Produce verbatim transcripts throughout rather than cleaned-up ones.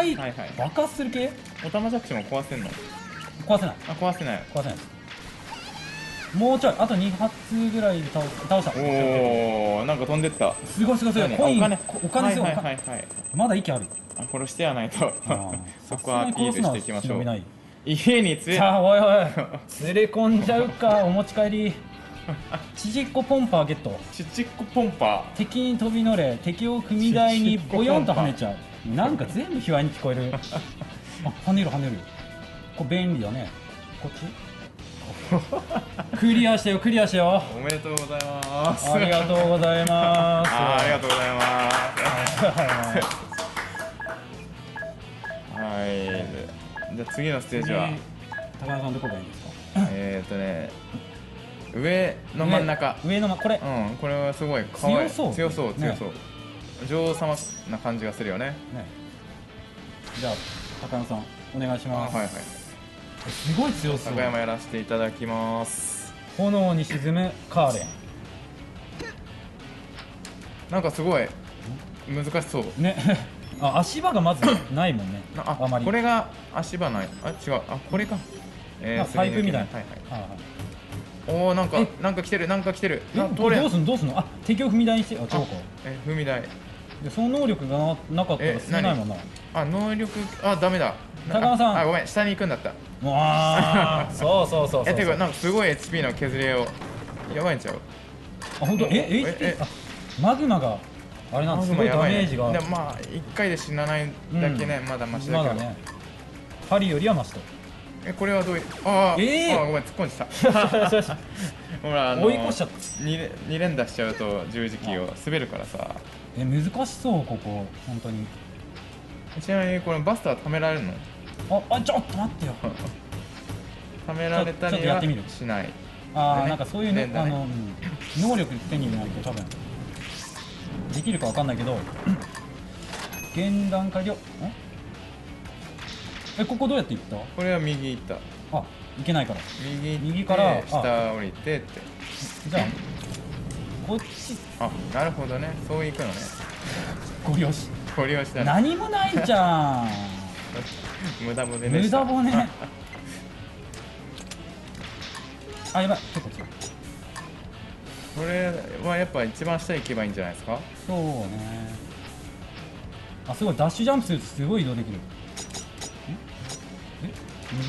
いはいはい爆発する系？ おたまじゃくしも壊せんの？ 壊せないあ、壊せない。 壊せないです。もうちょい、あとに発ぐらいで倒す倒した。 おお、なんか飛んでった。 すごいすごいすごい。 何コイン、 お金お金すごい。 はいはいはいはい。 まだ息ある。 あ、殺してやないと。 あーそこはアピールしていきましょう。 さすがに殺すのは忍びない。 家に連れさあ、おいおい連れ込んじゃうか。お持ち帰り。ちじっこポンパーゲット。 ちちっこポンパ敵に飛び乗れ、敵を踏み台にボヨンと跳ねちゃう。なんか全部卑猥に聞こえる。あ、跳ねる跳ねる。これ便利だね。こっちクリアしたよ、クリアしたよ。 ー。おめでとうございます。 ありがとうございます。 あーありがとうございます。 ははい。じゃあ次のステージは、 高田さんどこがいいですか？ えーっとね、上の真ん中。 上、上のま、これ、 うん、これはすごいかわいい。 強そう強そう、 ね強そう。女王様な感じがするよね。 ね。じゃあ高田さんお願いします。 あ、はいはい。 すごい強そう。 高山やらせていただきます。 炎に沈むカーレなんかすごい難しそう。 ン。ね。あ、足場がまずないもんね。 あ、 あまり。 これが足場ない。あ、違う。あ、これか。えあパイプみたいな。 はいはい。 はいはい。 おお、なんかえなんか来てる、なんか来てる。 え、 あ、 これどう通れん。 すんのどうすんの？あ、敵を踏み台にして、あ、違うか。 え、踏み台。 で、その能力がななかったらえ進めないもんな。 あ、能力、あ、ダメだ。 高山さんあ、あごめん、下に行くんだった。 もうあーそうそうそうそう。 え、てか、なんかすごい エイチピー の削りを。やばいんちゃう。 あ、本当。え、 えエイチピー、 えあ、マグマがあれなんです。すごいダやばいねメージが。 でもまあ、いっかいで死なないだけね、まだマシだけど。 まだね。針よりはマシと。 え、これはどういう、あー、 えーあー、ごめん、突っ込んでた。ほら、あの追い越しちゃったにれに連打しちゃうと十字キーを滑るからさ。 え、難しそうここ本当に。 ちなみにこれバスター貯められるの？ あ、あ、ちょっと待ってよ。 貯められたちょちょっりはとやってみるしない。 ああ、 でねなんかそういうね、 連打ねあの、うん能力手に入れないと多分できるかわかんないけど、現段階で、んえ、ここどうやって行った？ これは右行った。 あ、いけないから。 右行って右からあ下降りてって。 じゃあ、こっち、 あ、なるほどね。そう行くのね。 ご利用し。 ご利用したね。 何もないじゃん。 無駄骨で無した。 駄骨。あ、やばい、結構強い。 これはやっぱ一番下行けばいいんじゃないですか。 そうね。あ、すごい、ダッシュジャンプするとすごい移動できる。んえ右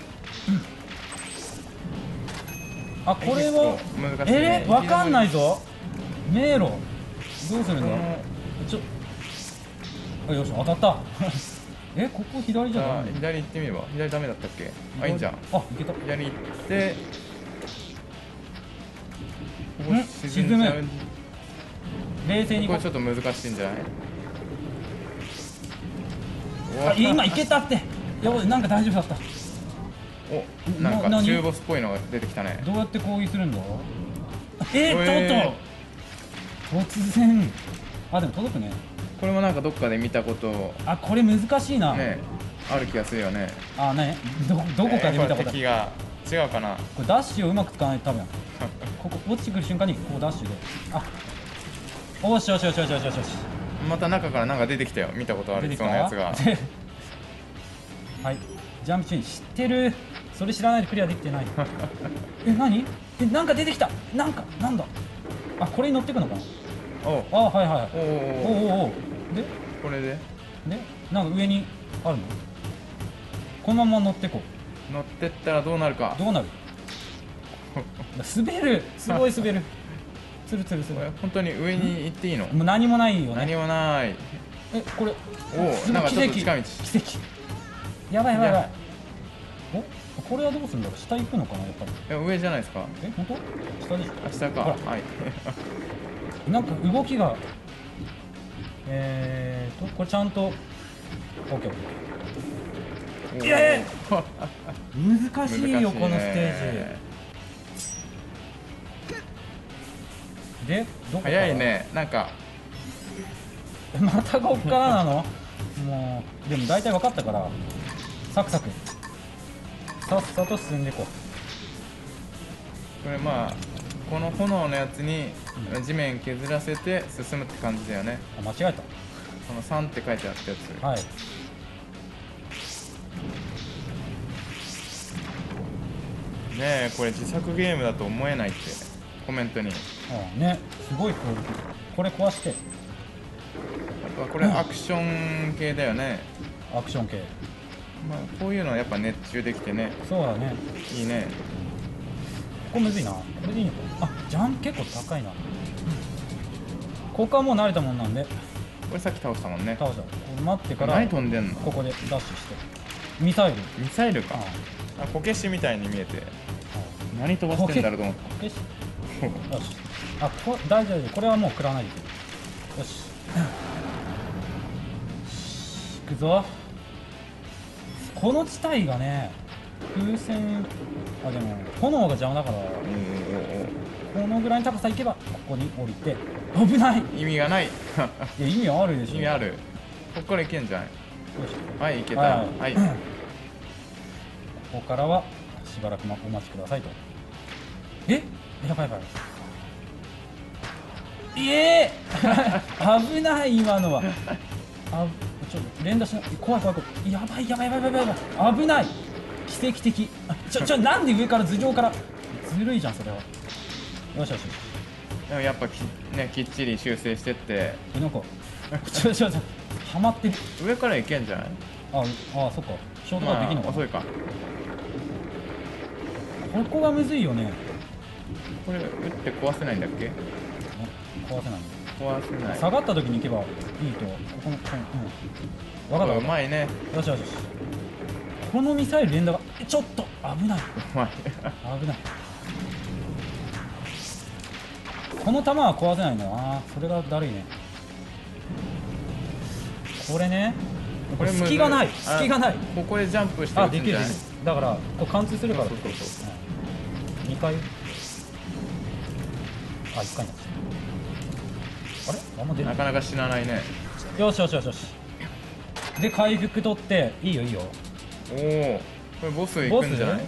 か。あ、これは難しいねえー、わかんないぞ。迷路どうするの？ちょあ、よし、当たったえ、ここ左じゃじゃあダメ？ 左行ってみれば。左ダメだったっけ？あ、いいんじゃん。 あ、いけた。 左行ってここん沈んじゃう。 冷静にここれちょっと難しいんじゃない？ う。あ、今いけたって。やばい、なんか大丈夫だった。 お、なんかな何中ボスっぽいのが出てきたね。 どうやって攻撃するんだ？えー、 えーちょっと突然。あ、でも届くね。 これもなんかどっかで見たことあ、これ難しいな。 ねある気がするよね。 あ、ね、どどこかで見たことある。 えーこれ敵が違うかな。 これダッシュをうまく使わないと多分ここ落ちてくる瞬間にこうダッシュで、あ、おしよしよしよしよしよしよし。 また中からなんか出てきたよ。見たことある出てきたそのやつが。 はい、ジャンプ中に知ってる。それ知らないでクリアできてない。え、何？え、なんか出てきた。なんかなんだ。あ、これに乗ってくのかな。 おうあ、はいはいはい。 おうおうおうおうおうおう。でこれででなんか上にあるの？このまま乗ってこ乗ってったらどうなるかう。。どうなる？滑る。すごい滑る。つるつるつる。 これ本当に上に行っていいの？ もう何もないよね。 何もない。 え、これおお、 すごいなんかちょっと奇跡近道。 奇跡。やばいやばいやばい。お、これはどうするんだろう。下行くのかなやっぱり。 え、上じゃないですか。 え、本当？下でしあ、下か。 ほはい。 ょ。なんか動きがえーとこれちゃんと OK。 おーいやいや難しいよこのステージで。どこから早いね。なんかまたこっからなの？もうでも大体分かったからサクサクさっさと進んでいここれまあこの炎のやつに地面削らせて進むって感じだよね。 う。あ、間違えこのさんって書いてあったやつ。 た。はい。 えこれ自作ゲームだと思えないってコメントに。 ああね、すごいクオリティ。これ壊して。 あとはこれアクション系だよね。 アクション系。 まあこういうのやっぱ熱中できてね、 そうだね。 いいね。 ここむずいな。これでいいのか。あ、ジャンプ結構高いな。ここはもう慣れたもんなんで。 これさっき倒したもんね。 倒した。これ待ってから何飛んでんの？ ここでダッシュしてミサイル。 ミサイルか。 ああ、こけしみたいに見えて、 あ何飛ばしてんだろうと思っこけし。よし。あ、こ大丈夫。これはもう食らわないで。よし。行くぞ。この地帯がね、風船、あ、でも炎が邪魔だから、 た。うんこのぐらいの高さ行けばここに降りて、危ない。 意味がない。 いや、意味あるでしょ。 意味ある。ここから行けんじゃん。 よし。 はい、行けた。 ははいい。 ここからはしばらくお待ちくださいと。え、やばいやばい。ええー、危ない今のは。あ、ちょっと連打しない。怖い怖い怖い。やばいやばいやばいやばいやばい。危ない。奇跡的。あ、ちょちょなんで上から頭上から。ずるいじゃんそれは。よしよしよし。 でもやっぱきねきっちり修正してって、 え、なんかちょちょちょハマってる。 上から行けんじゃない？ ああ、そっか。ショートカットできんのかな。 まあ遅いか。 ここがむずいよね。 これ打って壊せないんだっけ？ ね壊せない。 壊せない。 下がった時に行けばいいと。ここの、うん、分かった分かった。 うまいね。 よしよしよし。このミサイル連打がえちょっと危ない。 うまい。 危ない。この弾は壊せないんだな。それがだるいね。これね、これ隙がない。隙がない。 ここでジャンプしてあ、 打つんじゃない？ できるできる。だからこう貫通するから。 そうそうそうそう。 うん、にかい。あ、いっかいになった。あれあんま出な。 ないかなか死なないね。 よしよしよしよし。で回復取っていいよいいよ。 おお、これボス行くんじゃない？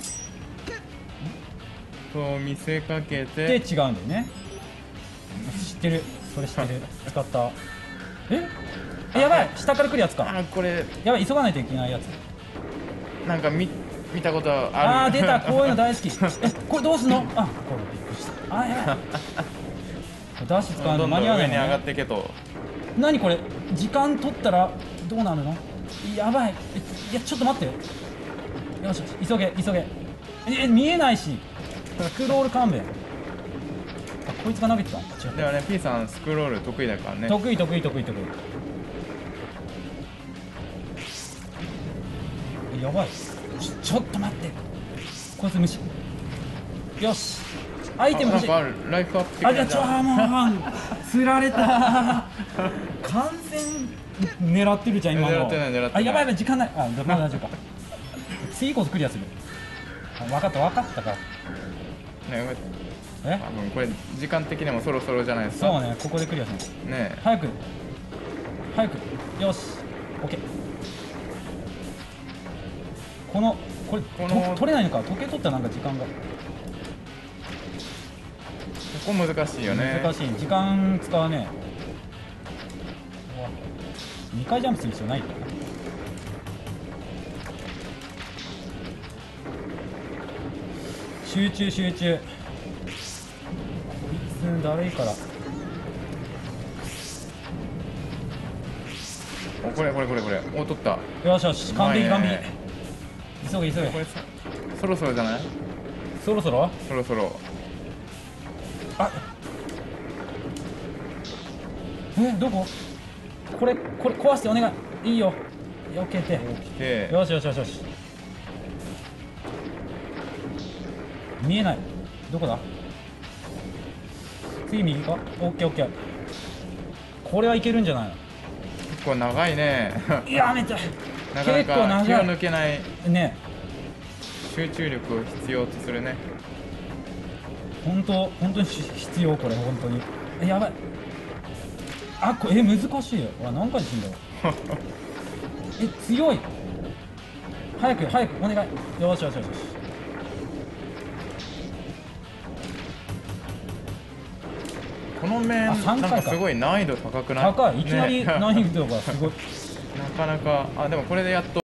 と見せかけで違て。 うんだよね。知ってる。それ知ってる。使った。ええ、やばい。下から来るやつか。 あ、これやばい、急がないといけないやつ。 なんか見見たことある。 ああー出た。こういうの大好き。え、これどうすんの？あ、これびっくりした。あー、やばい。ダッシュ使うどんどんの間に合わない上に上がっのね。 てけと。 何これ、時間取ったらどうなるの？やばい。え、いやちょっと待って。よしよし、急げ急げ。え、見えないし。スクロール勘弁。あ、こいつが投げてた。違った。 でもね、P さんスクロール得意だからね。 得意得意得意得意。え、やばい。ちょちょっと待って。こいつ無視。よし。アイテム欲しい。 あ、なんかあるライフアップ的あ、じゃあなじゃん。 ちょあもう釣られた。完全狙ってるじゃん今の。 狙ってない狙ってないあ、やばいやばい時間ない。あ、まだ大丈夫か。次こそクリアする。あ、分かった分かったから。 ね、 え？ 多分これ時間的にもそろそろじゃないですか。 そうね、ここでクリアします。 ねえ。 早く早く。よし、オッケー。このこれこのと取れないのか。時計取ったらなんか時間がここ難しいよね。 難しい。時間使うね。うわ、にかいジャンプする必要ないからな。集中集中。こいつだるいから。 お、これこれこれこれ。お、取った。 よしよし、完璧完うまいね璧。急げ急げ。 これさそろそろじゃない？ そろそろ。 そろそろ。 あ、え、どこ？これこれ壊してお願い。いいよ。よけて。 来て。 よしよしよしよし。見えない。どこだ？次右か？オッケーオッケー。これはいけるんじゃない結構長いね。 の？やめて。 なかな結構か気を長抜けない。 い。ね。 集中力を必要とするね。 本当本当に必要これ本当に。え、やばい。あ、これえ難しいよ。わ、何回死んだよ。え、強い。早く早くお願い。よしよしよしよし。 この面あさんかかないんかすごい難易度高くない？ 高い。いきなりね難易度がすごい。 なかなか。あ、でもこれでやっと